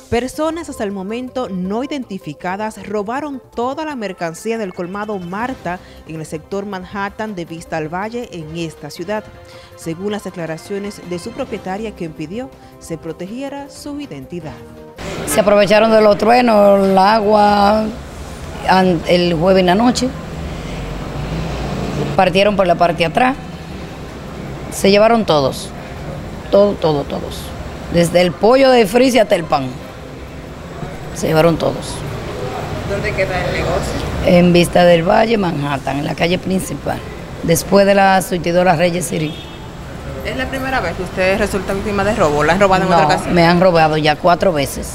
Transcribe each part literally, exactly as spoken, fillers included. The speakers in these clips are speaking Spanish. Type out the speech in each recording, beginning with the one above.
Personas hasta el momento no identificadas robaron toda la mercancía del colmado Marta en el sector Manhattan de Vista al Valle en esta ciudad, según las declaraciones de su propietaria, quien pidió se protegiera su identidad. Se aprovecharon de los truenos, el agua, el jueves en la noche, partieron por la parte de atrás, se llevaron todos, todo, todo, todos, desde el pollo de frizz hasta el pan. Se llevaron todos. ¿Dónde queda el negocio? En Vista del Valle, Manhattan, en la calle principal, después de la surtidora Reyes City. ¿Es la primera vez que usted resulta víctima de robo? ¿La han robado en No, otra ocasión? me han robado ya cuatro veces.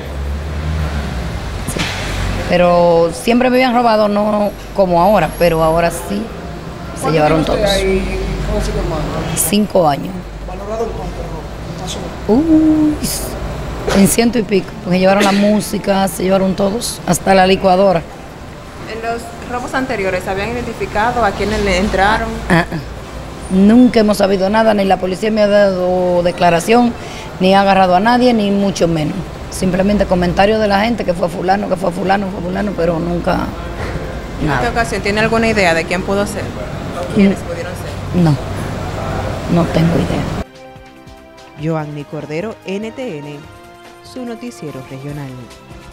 Sí. Pero siempre me habían robado, no como ahora, pero ahora sí se llevaron todos. Ahí, ¿cómo se llama? Cinco años. ¿Valorado en cuánto robo? Uy, en ciento y pico, porque llevaron la música, se llevaron todos, hasta la licuadora. ¿En los robos anteriores habían identificado a quienes le entraron? Ah, ah. Nunca hemos sabido nada, ni la policía me ha dado declaración, ni ha agarrado a nadie, ni mucho menos. Simplemente comentarios de la gente que fue fulano, que fue fulano, fue fulano, pero nunca ¿En nada. esta ocasión tiene alguna idea de quién pudo ser? ¿O quiénes pudieron ser? No, no tengo idea. Joanny Cordero, N T N, su noticiero regional.